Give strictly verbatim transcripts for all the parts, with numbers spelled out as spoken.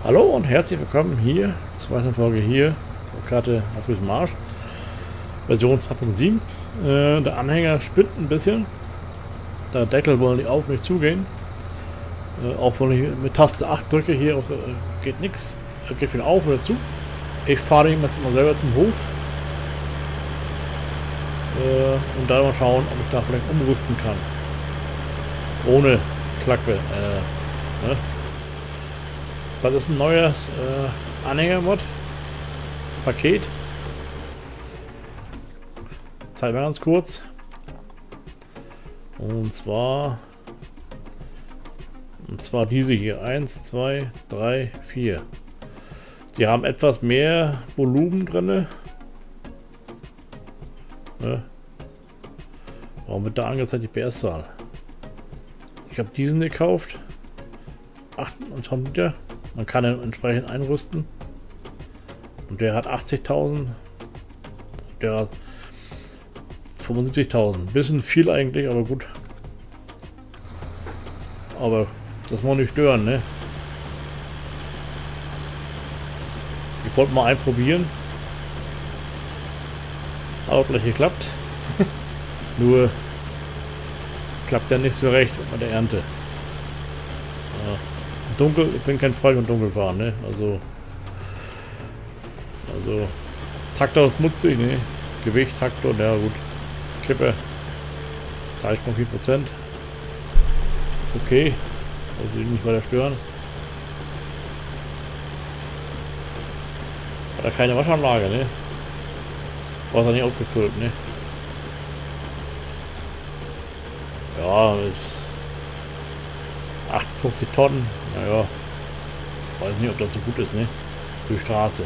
Hallo und herzlich willkommen hier zur weiteren Folge hier auf Karte auf diesem Marsch. Version zwei Punkt sieben. Äh, der Anhänger spinnt ein bisschen. Der Deckel wollen nicht auf, nicht zugehen. Äh, auch wenn ich mit Taste acht drücke hier, auch, äh, geht nichts. Er geht wieder auf oder zu. Ich fahre ihn jetzt immer selber zum Hof. Äh, und dann mal schauen, ob ich da vielleicht umrüsten kann. Ohne Klacke. Äh, ne? Das ist ein neues äh, Anhängermod. Paket. Zeigen wir ganz kurz. Und zwar. Und zwar diese hier. eins, zwei, drei, vier. Die haben etwas mehr Volumen drin. Ne? Warum wird da angezeigt die P S-Zahl? Ich habe diesen gekauft. achtundzwanzig Liter. Man kann ihn entsprechend einrüsten. Und der hat achtzigtausend. Der hat fünfundsiebzigtausend. Bisschen viel eigentlich, aber gut. Aber das muss nicht stören, ne? Ich wollte mal einen probieren. Aber vielleicht geklappt. Nur klappt der nicht so recht mit der Ernte. Ja. Dunkel, ich bin kein Freund von Dunkelfahren, ne? Also. Also. Traktor ist schmutzig, ne? Gewicht, Traktor, ja gut. Kippe. drei Komma vier Prozent. Ist okay. Also nicht weiter stören. Hat er keine Waschanlage, ne? Wasser nicht aufgefüllt, ne? Ja, ist achtundfünfzig Tonnen. Naja. Weiß nicht, ob das so gut ist, ne? Für die Straße.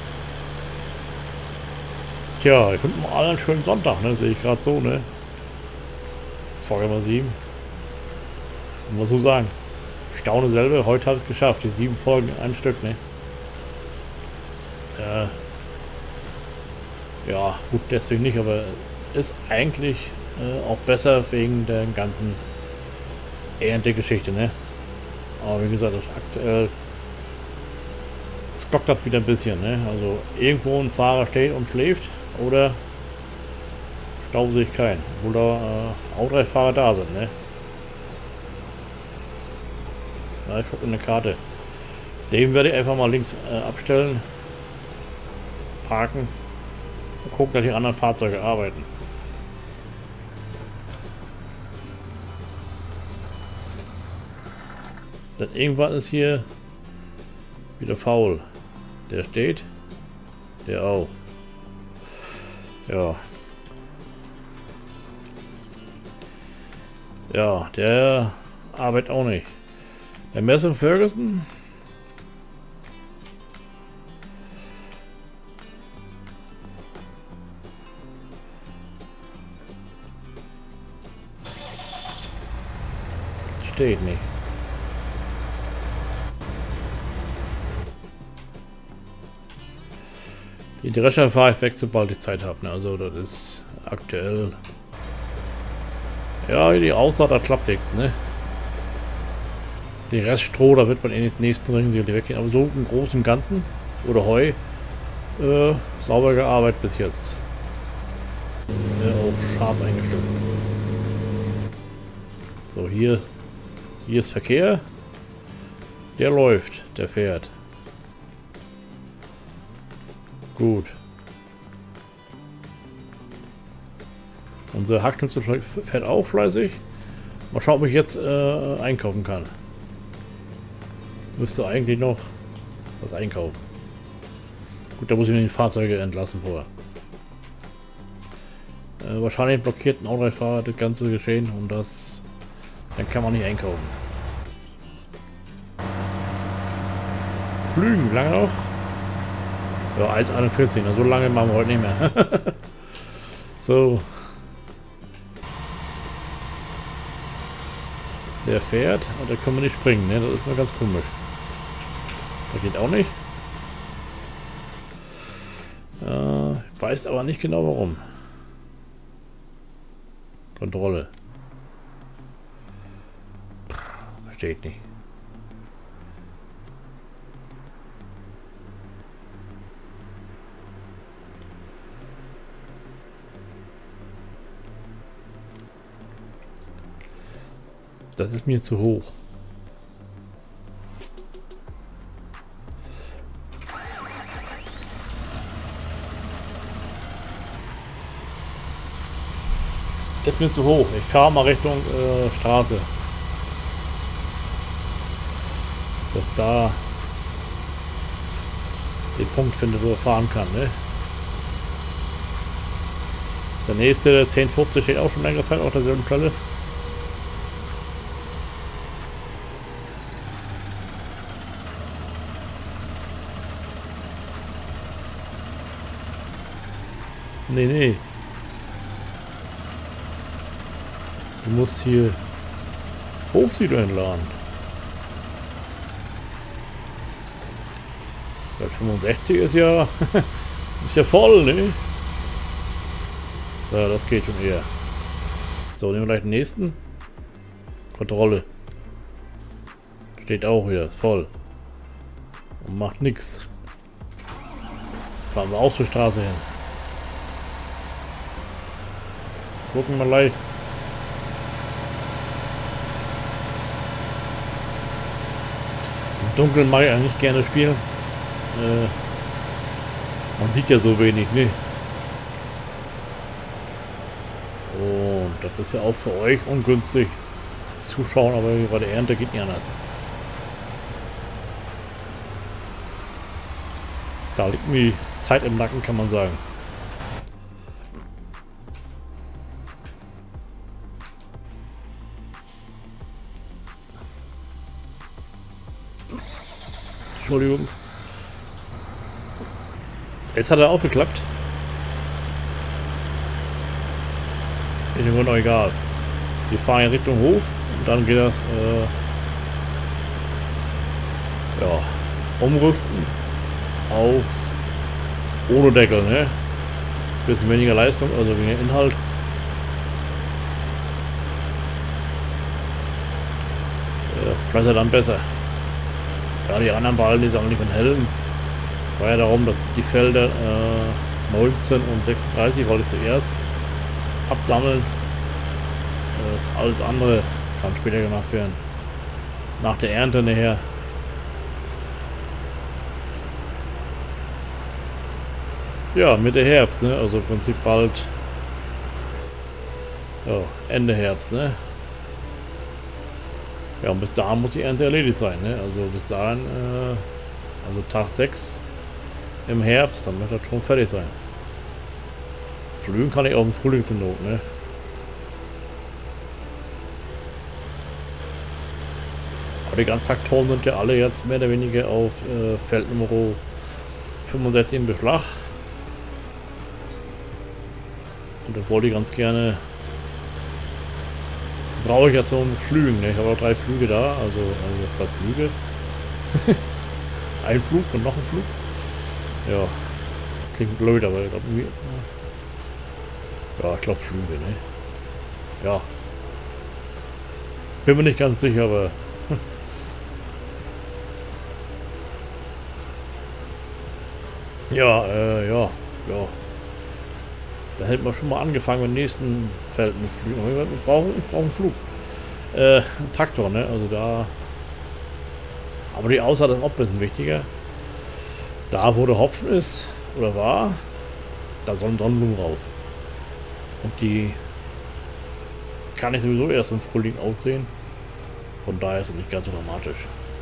Tja, ich finde mal alle einen schönen Sonntag, ne? Sehe ich gerade so, ne? Folge Nummer sieben. Muss so sagen. Ich staune selber, heute habe ich es geschafft. Die sieben Folgen in ein Stück, ne? Äh. Ja, gut, deswegen nicht, aber ist eigentlich äh, auch besser wegen der ganzen Ernte-Geschichte, ne? Aber wie gesagt, das aktuell stockt das wieder ein bisschen, ne? Also irgendwo ein Fahrer steht und schläft oder Stau sehe ich keinen, obwohl da äh, auch drei Fahrer da sind, ne? Ja, ich gucke in eine Karte. Den werde ich einfach mal links äh, abstellen, parken und gucken, dass die anderen Fahrzeuge arbeiten. Dann irgendwann ist hier wieder faul. Der steht. Der auch. Ja. Ja, der arbeitet auch nicht. Der Messer Ferguson. Steht nicht. Die Drescher fahre ich weg, sobald ich Zeit habe. Ne? Also das ist aktuell. Ja, die Aussaat, das klappt nichts, ne? Die Reststroh, da wird man in den nächsten Ringen sicherlich weggehen. Aber so im Großen und Ganzen oder Heu äh, sauber gearbeitet bis jetzt. Ja, auch scharf eingestellt. So, hier, hier ist Verkehr. Der läuft, der fährt. Gut. Unser Hackschnitzel fährt auch fleißig. Mal schauen, ob ich jetzt äh, einkaufen kann. Müsste eigentlich noch was einkaufen. Gut, da muss ich mir die Fahrzeuge entlassen vorher. Äh, wahrscheinlich blockiert ein Autofahrer das ganze Geschehen und das dann kann man nicht einkaufen. Flügen, lange noch? Ja, eins einundvierzig, so lange machen wir heute nicht mehr. So. Der fährt und da können wir nicht springen, ne? Das ist mal ganz komisch. Das geht auch nicht. Äh, ich weiß aber nicht genau warum. Kontrolle. Verstehe ich nicht. Das ist mir zu hoch. Das ist mir zu hoch. Ich fahre mal Richtung äh, Straße. Dass da den Punkt findet, wo er fahren kann, ne? Der nächste, der zehn fünfzig, steht auch schon länger gefallen auf derselben Stelle. Nee, nee. Du musst hier Hochsiedler entladen. Der fünfundsechzig ist ja ist ja voll, ne? Ja, das geht schon eher. So, nehmen wir gleich den nächsten. Kontrolle. Steht auch hier, voll. Und macht nichts. Fahren wir auch zur Straße hin. Gucken wir gleich. Im Dunkeln mag ich eigentlich gerne spielen. Äh, man sieht ja so wenig, ne? Und das ist ja auch für euch ungünstig. Zuschauen, aber bei der Ernte geht ja nicht. Da liegt mir Zeit im Nacken, kann man sagen. Entschuldigung. Jetzt hat er aufgeklappt. Ist im Grunde egal. Wir fahren in Richtung Hof und dann geht das äh, ja, umrüsten auf ohne Deckel, ne? Bisschen weniger Leistung, also weniger Inhalt. Äh, vielleicht dann besser. Ja, die anderen Ballen, die sagen nicht von Helden. War ja darum, dass die Felder äh, neunzehn und sechsunddreißig wollte ich zuerst absammeln. Das alles andere kann später gemacht werden. Nach der Ernte nachher. Ja, Mitte Herbst, ne? Also im Prinzip bald ja, Ende Herbst, ne? Ja, und bis dahin muss die Ernte erledigt sein, ne? Also bis dahin, äh, also Tag sechs im Herbst, dann wird das schon fertig sein. Flügen kann ich auch im Frühling zur Not, ne? Aber die ganzen Traktoren sind ja alle jetzt mehr oder weniger auf äh, Feld Nummer fünfundsechzig in Beschlag. Und das wollte ich ganz gerne. Brauche ich jetzt so einen Flügen, ne? Ich habe auch drei Flüge da, also, also zwei Flüge. Ein Flug und noch ein Flug. Ja, klingt blöd, aber ich glaube irgendwie. Ja, ich glaube Flüge, ne? Ja. Bin mir nicht ganz sicher, aber. Ja, äh, ja, ja. Da hätten wir schon mal angefangen mit dem nächsten Feld mit Flügen. Wir brauchen, wir brauchen einen Flug. Äh, Traktor, ne? Also da. Aber die Aussaat ist auch ein bisschen wichtiger. Da, wo der Hopfen ist, oder war, da sollen Sonnenblumen rauf. Und die kann ich sowieso erst im Frühling aussehen. Von daher ist es nicht ganz so dramatisch.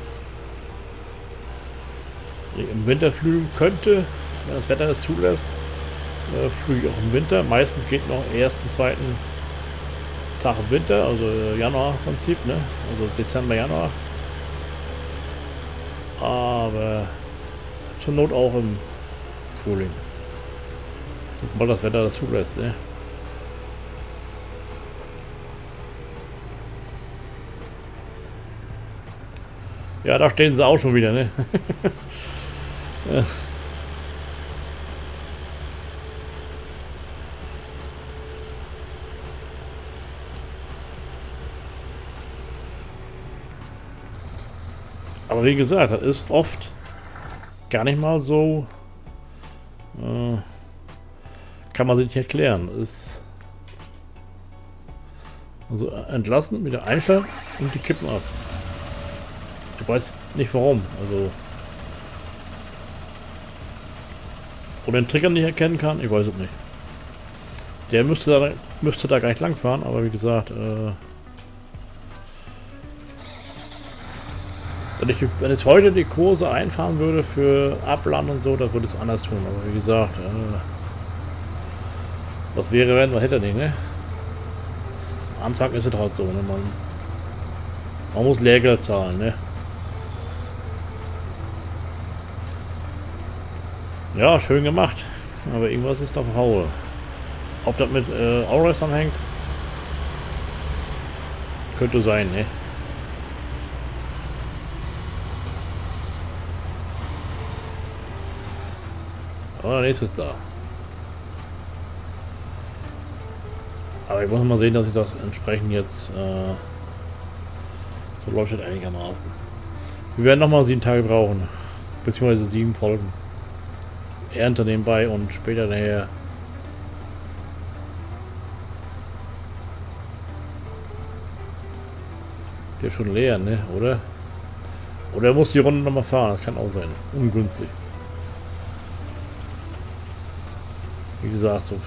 Im Winter flügen könnte, wenn das Wetter es zulässt, äh, flüge ich auch im Winter. Meistens geht noch ersten, zweiten Tag im Winter, also Januar im Prinzip, ne? Also Dezember, Januar. Aber zur Not auch im Frühling. Sobald das Wetter das zulässt, ne? Ja, da stehen sie auch schon wieder, ne? Ja. Aber wie gesagt, das ist oft gar nicht mal so, äh, kann man sich nicht erklären. Ist Also entlassen, wieder einstellen und die kippen ab. Ich weiß nicht warum. Also. Oder den Trigger nicht erkennen kann, ich weiß es nicht. Der müsste da, müsste da gar nicht lang fahren, aber wie gesagt, äh, wenn ich, wenn ich heute die Kurse einfahren würde für Abland und so, dann würde ich es anders tun. Aber wie gesagt, äh, was wäre, wenn man hätte nicht, ne? Am Anfang ist es halt so, ne? Man, man muss Lehrgeld zahlen, ne? Ja, schön gemacht. Aber irgendwas ist auf Haue. Ob das mit äh, Aures anhängt? Könnte sein, ne? Aber der nächste ist da. Aber ich muss mal sehen, dass ich das entsprechend jetzt äh, so läuft es einigermaßen. Wir werden nochmal sieben Tage brauchen. Beziehungsweise sieben Folgen. Ernte nebenbei und später nachher. Der ist schon leer, ne? Oder? Oder er muss die Runde nochmal fahren. Das kann auch sein. Ungünstig. Wie gesagt, so.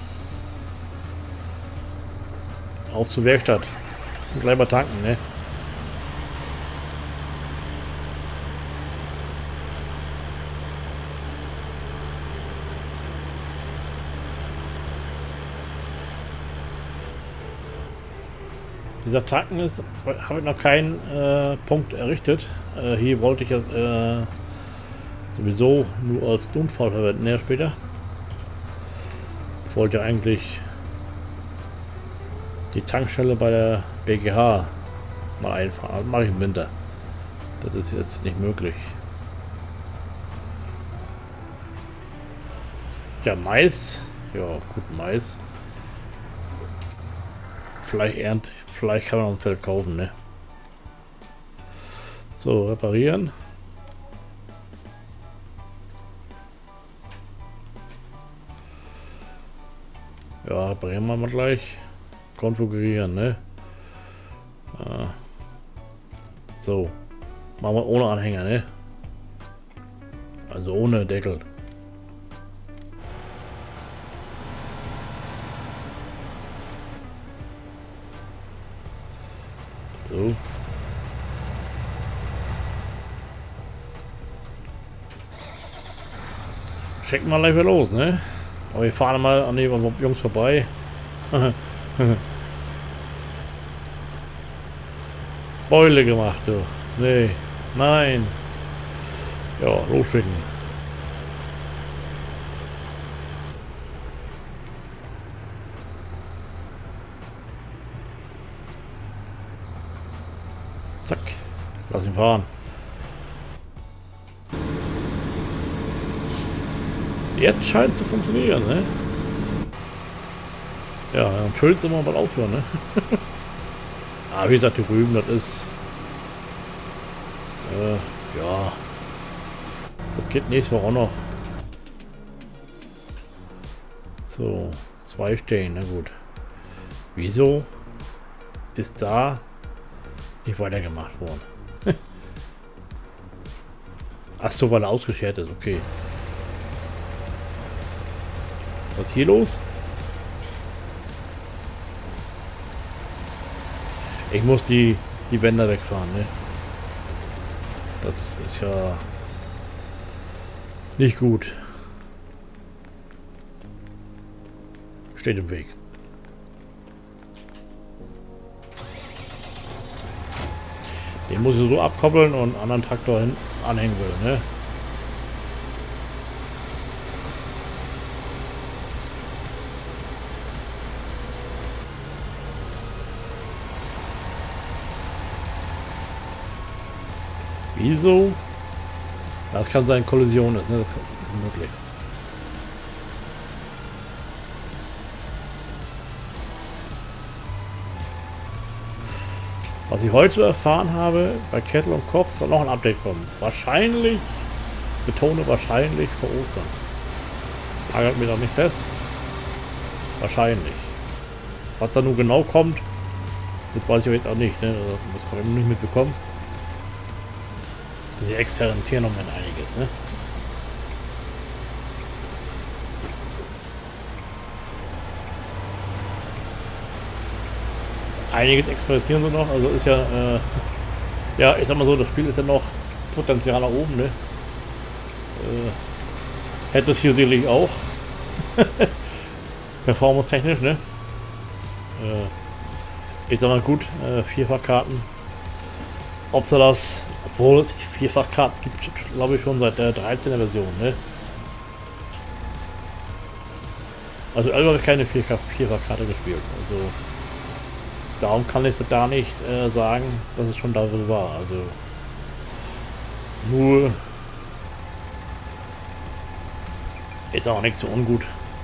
Auf zur Werkstatt. Und gleich mal tanken, ne? Dieser Tanken ist, habe ich noch keinen äh, Punkt errichtet. Äh, hier wollte ich ja äh, sowieso nur als Notfall verwenden, ja, später. Ich wollte ja eigentlich die Tankstelle bei der B G H mal einfahren. Das mache ich im Winter. Das ist jetzt nicht möglich. Ja, Mais. Ja, gut, Mais. Vielleicht ernt, vielleicht kann man noch ein Feld kaufen, ne? So, reparieren. Ja, reparieren wir mal gleich. Konfigurieren, ne? Ah. So. Machen wir ohne Anhänger, ne? Also ohne Deckel. So. Checken wir gleich wieder los, ne? Aber wir fahren mal an den Jungs vorbei. Beule gemacht, du. Nee. Nein. Ja, losschicken. Zack. Lass ihn fahren. Jetzt scheint es zu funktionieren, ne? Ja, dann schön sind wir mal aufhören, ne? Ah, wie gesagt, die Rüben, das ist... Äh, ja... Das geht nächste Woche auch noch. So, zwei stehen, na gut. Wieso ist da nicht weitergemacht worden? Ach so, weil er ausgeschert ist, okay. Was ist hier los? Ich muss die, die Wände wegfahren, ne? Das ist ja nicht gut. Steht im Weg. Den muss ich so abkoppeln und einen anderen Traktor hin anhängen will, ne? Wieso? Das kann sein, Kollision ist, ne? Das ist möglich. Was ich heute erfahren habe, bei Kettle und Kopf soll noch ein Update kommen. Wahrscheinlich, betone wahrscheinlich vor Ostern. Lagert mir doch nicht fest. Wahrscheinlich. Was da nun genau kommt, Das weiß ich aber jetzt auch nicht, ne? Das habe ich noch nicht mitbekommen. Sie experimentieren noch mit einiges, ne? Einiges experimentieren sie noch, also ist ja, äh, ja, ich sag mal so, das Spiel ist ja noch Potenzial nach oben, ne? Äh, hätte es hier sicherlich auch. Performance-technisch, ne? Äh, ich sag mal gut, äh, Vierfachkarten. Ob sie das, obwohl es Vierfachkarten gibt, glaube ich schon seit der dreizehner Version, ne? Also selber habe ich keine Vierfachkarte gespielt, also darum kann ich da nicht äh, sagen, dass es schon da so war, also nur ist auch nichts so ungut.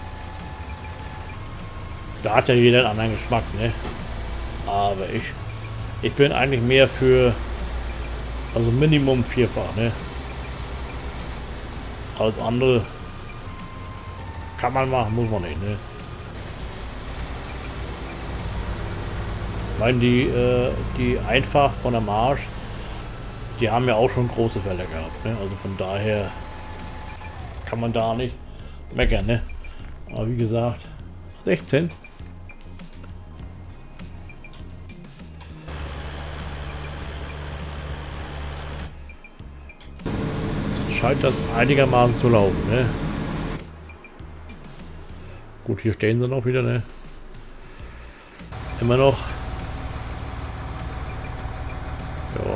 Da hat ja jeder einen anderen Geschmack, ne? Aber ich, ich bin eigentlich mehr für, also Minimum vierfach, ne? Alles andere kann man machen, muss man nicht, ne? Ich meine, die, äh, die einfach von der Marsch, die haben ja auch schon große Fälle gehabt, ne? Also von daher kann man da nicht meckern, ne? Aber wie gesagt, sechzehn. Scheint das einigermaßen zu laufen, ne? Gut, hier stehen sie noch wieder, ne? Immer noch. Ja.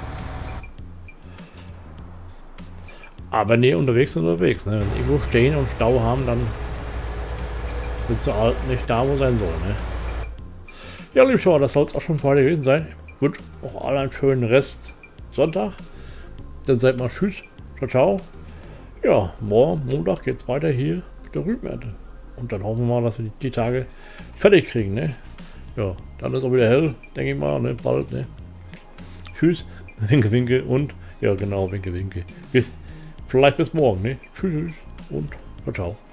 Aber ne, unterwegs sind unterwegs, ne? Wenn sie irgendwo stehen und Stau haben, dann sind sie halt nicht da, wo sein soll, ne? Ja, liebe Schauer, das soll es auch schon vorher gewesen sein. Ich wünsche auch allen einen schönen Rest Sonntag. Dann seid mal tschüss. Ciao, ciao. Ja, morgen, Montag geht's weiter hier mit der Rübenernte. Und dann hoffen wir mal, dass wir die, die Tage fertig kriegen, ne? Ja, dann ist auch wieder hell, denke ich mal, ne? Bald, ne? Tschüss, winke, winke und, ja genau, winke, winke. Bis, vielleicht bis morgen, ne? Tschüss, tschüss und ciao, ciao.